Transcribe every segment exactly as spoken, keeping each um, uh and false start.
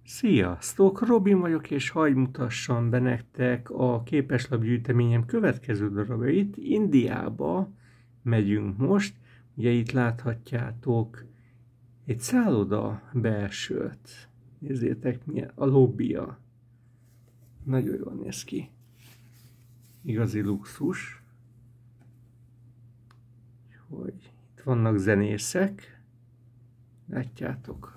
Sziasztok! Robin vagyok, és hadd mutassam be nektek a képeslapgyűjteményem következő darabjait. Indiába megyünk most. Ugye itt láthatjátok egy szálloda belsőt. Nézzétek, milyen a lobbija. Nagyon jól néz ki. Igazi luxus. Hogy itt vannak zenészek. Látjátok?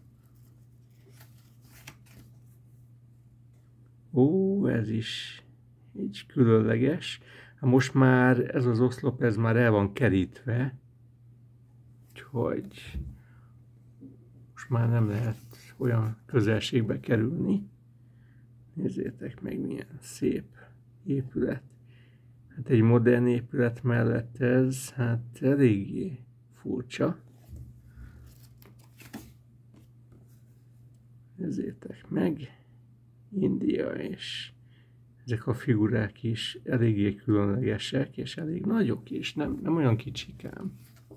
Ó, ez is így különleges. Most már ez az oszlop, ez már el van kerítve. Úgyhogy most már nem lehet olyan közelségbe kerülni. Nézzétek meg, milyen szép épület. Hát egy modern épület mellett ez, hát eléggé furcsa. Nézzétek meg. India, és ezek a figurák is eléggé különlegesek, és elég nagyok is, nem, nem olyan kicsikám.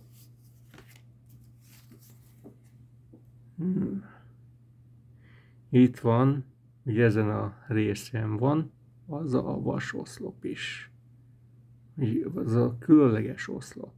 Hmm. Itt van, ugye ezen a részen van, az a vasoszlop is. Az a különleges oszlop.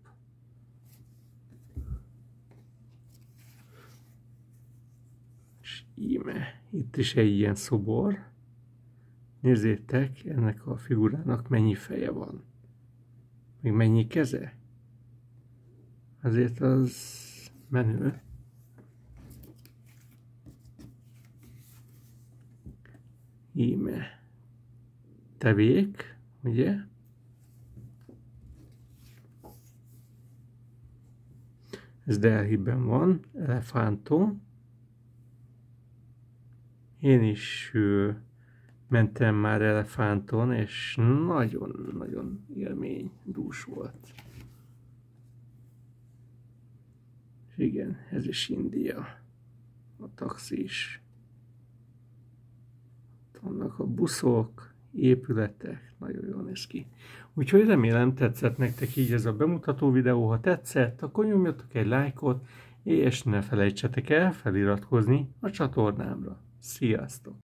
És íme, itt is egy ilyen szobor. Nézzétek, ennek a figurának mennyi feje van. Még mennyi keze. Azért az menő. Íme. Tevék, ugye? Ez Delhiben van, elefántó. Én is ő, mentem már elefánton, és nagyon-nagyon élménydús volt. És igen, ez is India. A taxi is. Ott vannak a buszok, épületek, nagyon jól néz ki. Úgyhogy remélem tetszett nektek így ez a bemutató videó. Ha tetszett, akkor nyomjatok egy lájkot, és ne felejtsetek el feliratkozni a csatornámra. Sziasztok!